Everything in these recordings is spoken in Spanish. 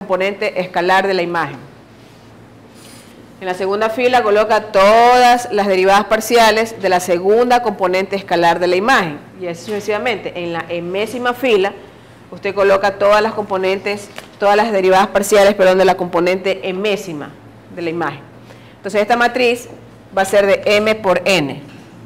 componente escalar de la imagen. En la segunda fila coloca todas las derivadas parciales de la segunda componente escalar de la imagen. Y así sucesivamente. En la enésima fila, usted coloca todas las componentes, todas las derivadas parciales, perdón, de la componente enésima de la imagen. Entonces esta matriz va a ser de m por n.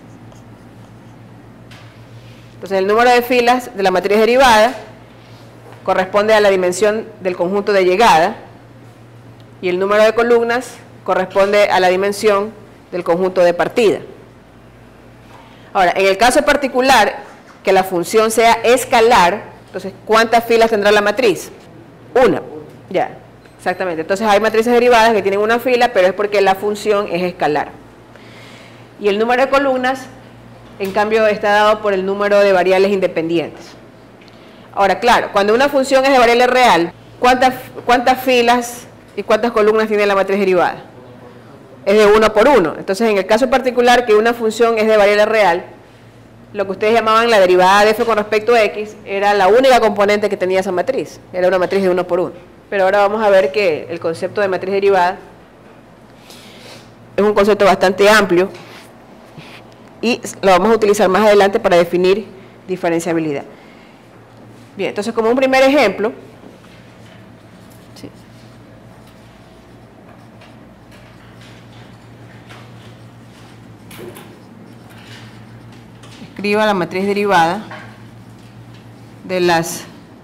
Entonces el número de filas de la matriz derivada corresponde a la dimensión del conjunto de llegada y el número de columnas corresponde a la dimensión del conjunto de partida. Ahora, en el caso particular que la función sea escalar, entonces, ¿cuántas filas tendrá la matriz? Una. Ya, exactamente. Entonces hay matrices derivadas que tienen una fila, pero es porque la función es escalar. Y el número de columnas, en cambio, está dado por el número de variables independientes. Ahora, claro, cuando una función es de variable real, ¿cuántas filas y cuántas columnas tiene la matriz derivada? Es de 1 por 1. Entonces, en el caso particular que una función es de variable real, lo que ustedes llamaban la derivada de f con respecto a x era la única componente que tenía esa matriz. Era una matriz de 1 por 1. Pero ahora vamos a ver que el concepto de matriz derivada es un concepto bastante amplio y lo vamos a utilizar más adelante para definir diferenciabilidad. Bien, entonces como un primer ejemplo, ¿sí? Escriba la matriz derivada de las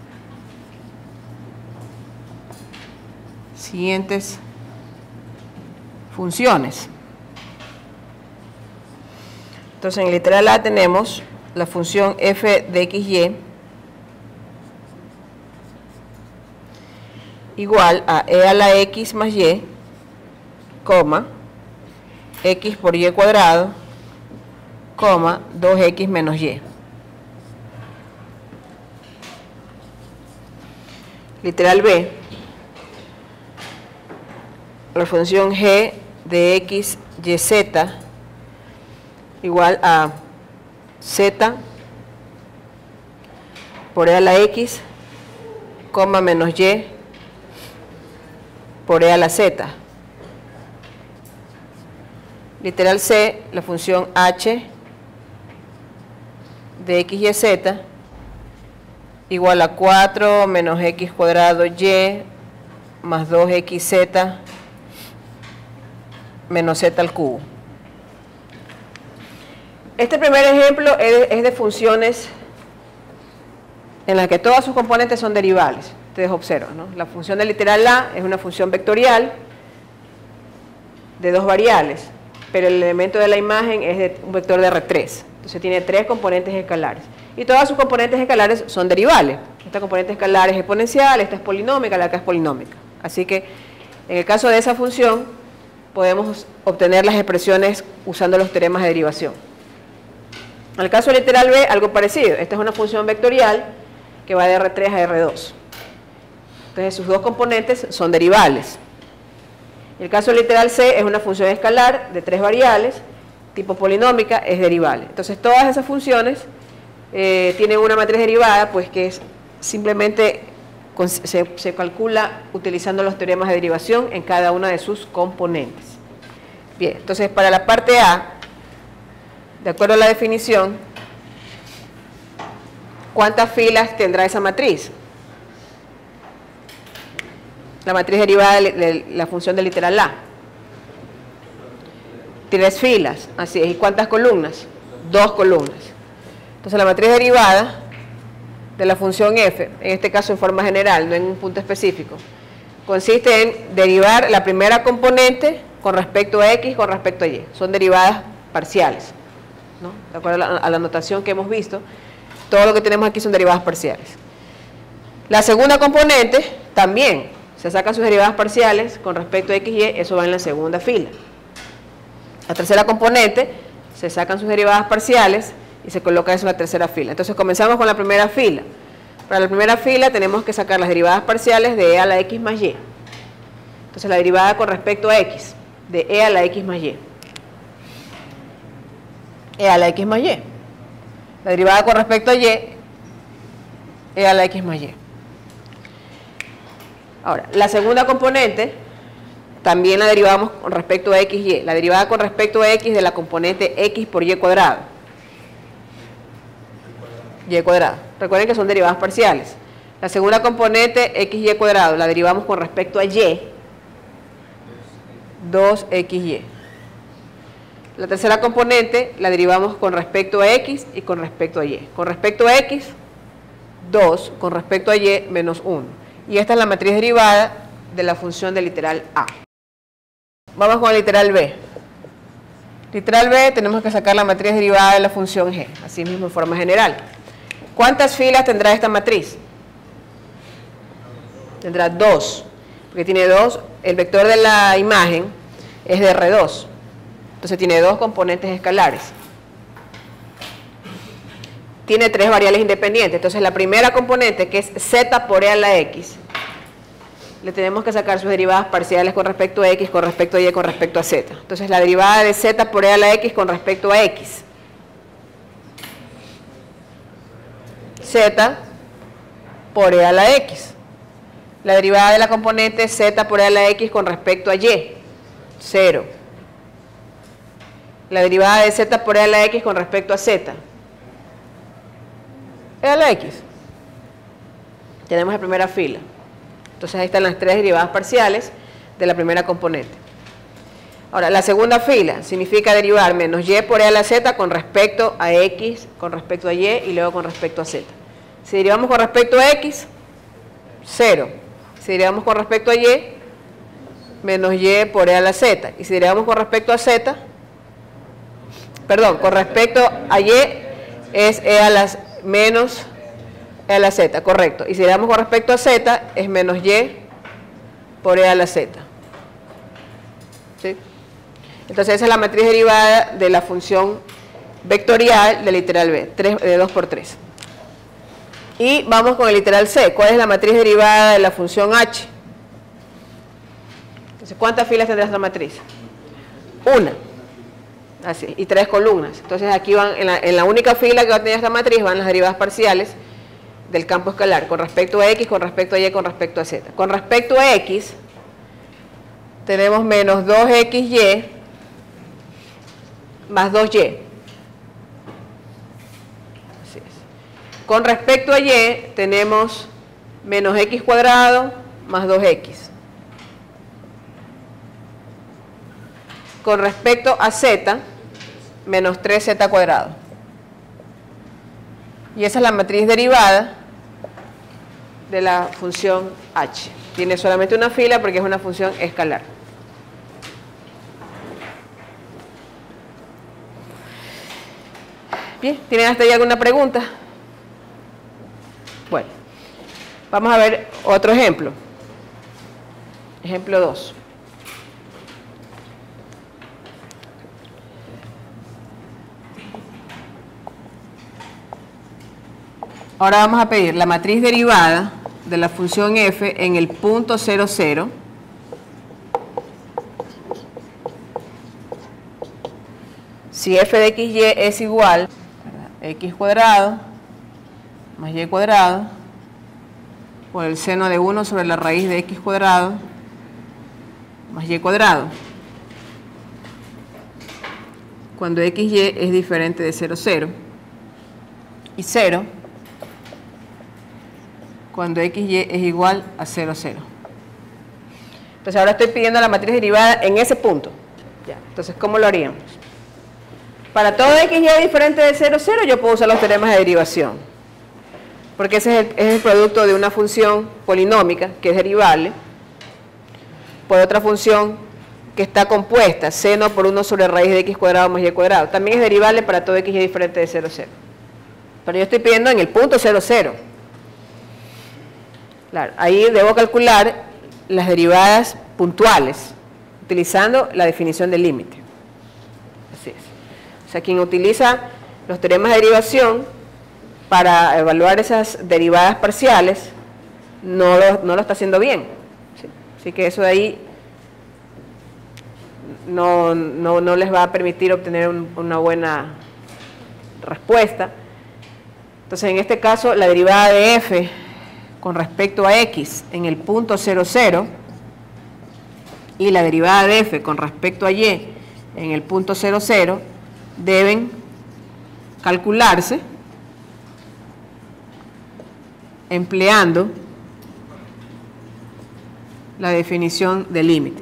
siguientes funciones. Entonces en el literal A tenemos la función f de xy igual a e a la x más y, coma, x por y cuadrado, coma, 2x menos y. Literal B, la función g de x, y, z igual a z por e a la x, coma, menos y por e a la z. Literal C, la función h de x, y, z igual a 4 menos x cuadrado y más 2xz menos z al cubo. Este primer ejemplo es de funciones en las que todas sus componentes son derivables. Ustedes observan, ¿no? La función del literal A es una función vectorial de dos variables, pero el elemento de la imagen es de un vector de R3. Entonces tiene tres componentes escalares. Y todas sus componentes escalares son derivables. Esta componente escalar es exponencial, esta es polinómica, la acá es polinómica. Así que en el caso de esa función podemos obtener las expresiones usando los teoremas de derivación. En el caso del literal B, algo parecido. Esta es una función vectorial que va de R3 a R2. Entonces sus dos componentes son derivables. El caso del literal C es una función escalar de tres variables, tipo polinómica, es derivable. Entonces todas esas funciones tienen una matriz derivada, pues que es simplemente se calcula utilizando los teoremas de derivación en cada una de sus componentes. Bien, entonces para la parte A, de acuerdo a la definición, ¿cuántas filas tendrá esa matriz? La matriz derivada de la función del literal A. 3 filas, así es. ¿Y cuántas columnas? 2 columnas. Entonces la matriz derivada de la función f, en este caso en forma general, no en un punto específico, consiste en derivar la primera componente con respecto a x con respecto a y. Son derivadas parciales, ¿no? De acuerdo a la notación que hemos visto, todo lo que tenemos aquí son derivadas parciales. La segunda componente también se sacan sus derivadas parciales con respecto a x y, eso va en la segunda fila. La tercera componente se sacan sus derivadas parciales y se coloca eso en la tercera fila. Entonces comenzamos con la primera fila. Para la primera fila tenemos que sacar las derivadas parciales de e a la x más y. Entonces la derivada con respecto a x, de e a la x más y. E a la x más y. La derivada con respecto a y, e a la x más y. Ahora, la segunda componente también la derivamos con respecto a x, y. La derivada con respecto a x de la componente x por y cuadrado. Y cuadrado. Recuerden que son derivadas parciales. La segunda componente x y cuadrado la derivamos con respecto a y. 2xy. La tercera componente la derivamos con respecto a x y con respecto a y. Con respecto a x, 2, con respecto a y, menos 1. Y esta es la matriz derivada de la función del literal A. Vamos con el literal B. Literal B, tenemos que sacar la matriz derivada de la función G, así mismo en forma general. ¿Cuántas filas tendrá esta matriz? Tendrá 2, porque tiene 2, el vector de la imagen es de R2, entonces tiene 2 componentes escalares. Tiene 3 variables independientes, entonces la primera componente, que es z por e a la x, le tenemos que sacar sus derivadas parciales con respecto a x, con respecto a y, con respecto a z. Entonces la derivada de z por e a la x con respecto a x, z por e a la x. La derivada de la componente z por e a la x con respecto a y, 0. La derivada de z por e a la x con respecto a z, e a la x. Tenemos la primera fila. Entonces ahí están las 3 derivadas parciales de la primera componente. Ahora, la segunda fila significa derivar menos y por e a la z con respecto a x, con respecto a y luego con respecto a z. Si derivamos con respecto a x, 0. Si derivamos con respecto a y, menos y por e a la z. Y si derivamos con respecto a z, perdón, con respecto a y es e a las menos e a la z, correcto. Y si derivamos con respecto a z, es menos y por e a la z. ¿Sí? Entonces esa es la matriz derivada de la función vectorial del literal B, de 2 por 3. Y vamos con el literal C. ¿Cuál es la matriz derivada de la función h? Entonces, ¿cuántas filas tendrá esta matriz? Una. Así, y 3 columnas. Entonces aquí van, en la única fila que va a tener esta matriz van las derivadas parciales del campo escalar, con respecto a x, con respecto a y, con respecto a z. Con respecto a x, tenemos menos 2xy más 2y. Así es. Con respecto a y, tenemos menos x cuadrado más 2x. Con respecto a z, menos 3z cuadrado. Y esa es la matriz derivada de la función h. Tiene solamente una fila porque es una función escalar. Bien, ¿tienen hasta ahí alguna pregunta? Bueno, vamos a ver otro ejemplo. Ejemplo 2. Ahora vamos a pedir la matriz derivada de la función f en el punto 0, 0. Si f de xy es igual a x cuadrado más y cuadrado por el seno de 1 sobre la raíz de x cuadrado más y cuadrado, cuando xy es diferente de 0, 0 y 0 cuando xy es igual a 0, 0. Entonces ahora estoy pidiendo la matriz derivada en ese punto. Ya. Entonces, ¿cómo lo haríamos? Para todo xy diferente de 0, 0 yo puedo usar los teoremas de derivación, porque ese es el producto de una función polinómica que es derivable por otra función que está compuesta, seno por 1 sobre raíz de x cuadrado más y cuadrado. También es derivable para todo xy diferente de 0, 0. Pero yo estoy pidiendo en el punto 0, 0. Claro, ahí debo calcular las derivadas puntuales, utilizando la definición del límite. Así es. O sea, quien utiliza los teoremas de derivación para evaluar esas derivadas parciales, no lo está haciendo bien. ¿Sí? Así que eso de ahí no les va a permitir obtener una buena respuesta. Entonces, en este caso, la derivada de f con respecto a x en el punto 0, 0 y la derivada de f con respecto a y en el punto 0, 0 deben calcularse empleando la definición de límite.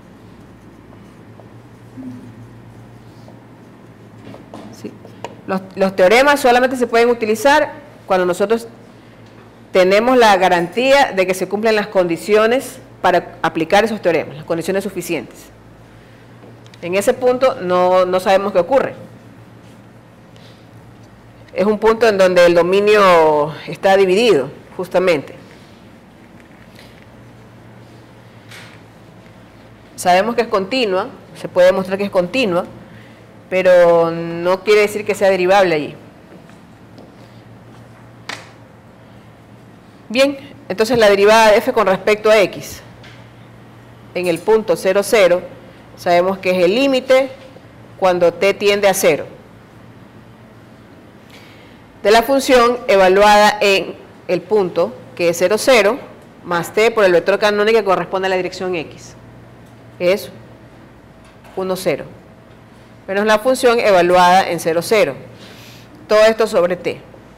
¿Sí? Los teoremas solamente se pueden utilizar cuando nosotros tenemos la garantía de que se cumplen las condiciones para aplicar esos teoremas, las condiciones suficientes. En ese punto no sabemos qué ocurre. Es un punto en donde el dominio está dividido, justamente. Sabemos que es continua, se puede demostrar que es continua, pero no quiere decir que sea derivable allí. Bien, entonces la derivada de f con respecto a x en el punto 0, 0, sabemos que es el límite cuando t tiende a 0 de la función evaluada en el punto que es 0, 0 más t por el vector canónico que corresponde a la dirección x, es 1, 0, menos la función evaluada en 0, 0, todo esto sobre t.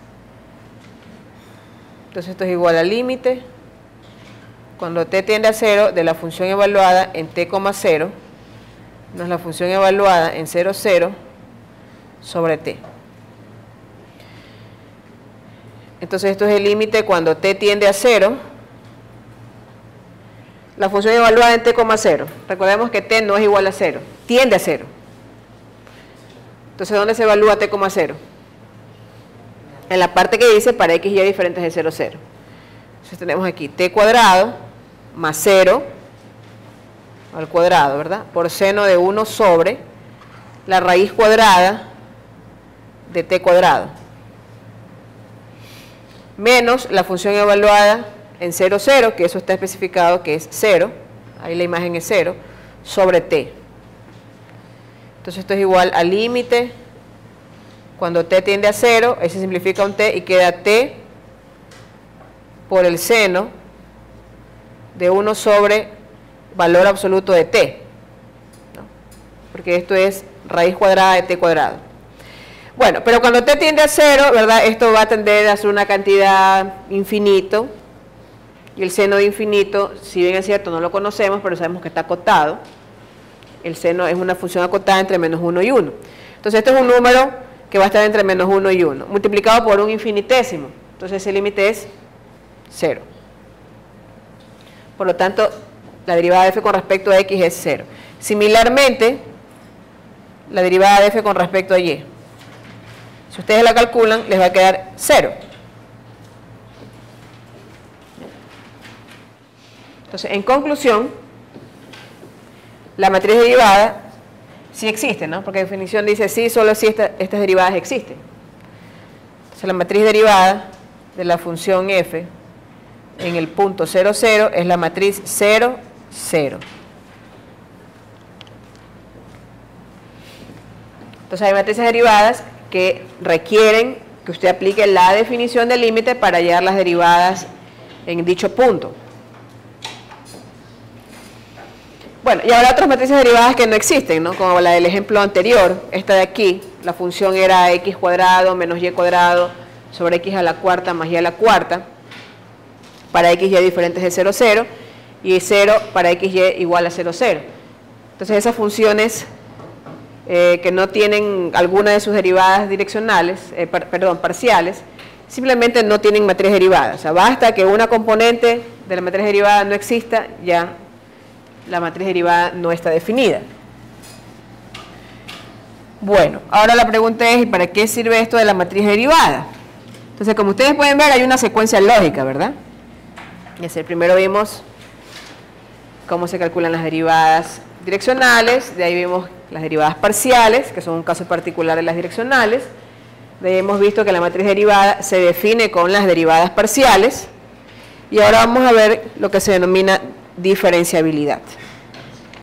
Entonces esto es igual al límite cuando t tiende a 0 de la función evaluada en t, 0 menos la función evaluada en 0, 0 sobre t. Entonces esto es el límite cuando t tiende a 0, la función evaluada en t, 0. Recordemos que t no es igual a 0, tiende a 0. Entonces, ¿dónde se evalúa t, 0? En la parte que dice para x y y diferentes de 0, 0. Entonces tenemos aquí t cuadrado más 0 al cuadrado, ¿verdad? Por seno de 1 sobre la raíz cuadrada de t cuadrado. Menos la función evaluada en 0, 0, que eso está especificado que es 0, ahí la imagen es 0, sobre t. Entonces esto es igual al límite cuando t tiende a 0, ahí se simplifica un t y queda t por el seno de 1 sobre valor absoluto de t, ¿no? Porque esto es raíz cuadrada de t cuadrado. Bueno, pero cuando t tiende a 0, ¿verdad? Esto va a tender a ser una cantidad infinito, y el seno de infinito, si bien es cierto, no lo conocemos, pero sabemos que está acotado. El seno es una función acotada entre menos 1 y 1. Entonces esto es un número que va a estar entre menos 1 y 1, multiplicado por un infinitésimo. Entonces ese límite es 0. Por lo tanto, la derivada de f con respecto a x es 0. Similarmente, la derivada de f con respecto a y. Si ustedes la calculan, les va a quedar 0. Entonces, en conclusión, la matriz derivada sí existe, ¿no? Porque la definición dice sí, solo si estas derivadas existen. Entonces, la matriz derivada de la función f en el punto 0, 0 es la matriz 0, 0. Entonces, hay matrices derivadas que requieren que usted aplique la definición del límite para hallar las derivadas en dicho punto. Bueno, y ahora otras matrices derivadas que no existen, ¿no? Como la del ejemplo anterior, esta de aquí, la función era x cuadrado menos y cuadrado sobre x a la cuarta más y a la cuarta, para x y diferentes de 0, 0, y 0 para x y igual a 0, 0. Entonces esas funciones que no tienen alguna de sus derivadas direccionales, parciales, simplemente no tienen matriz derivada. O sea, basta que una componente de la matriz derivada no exista, ya la matriz derivada no está definida. Bueno, ahora la pregunta es, ¿y para qué sirve esto de la matriz derivada? Entonces, como ustedes pueden ver, hay una secuencia lógica, ¿verdad? Primero vimos cómo se calculan las derivadas direccionales, de ahí vimos las derivadas parciales, que son un caso particular de las direccionales. De ahí hemos visto que la matriz derivada se define con las derivadas parciales. Y ahora vamos a ver lo que se denomina diferenciabilidad.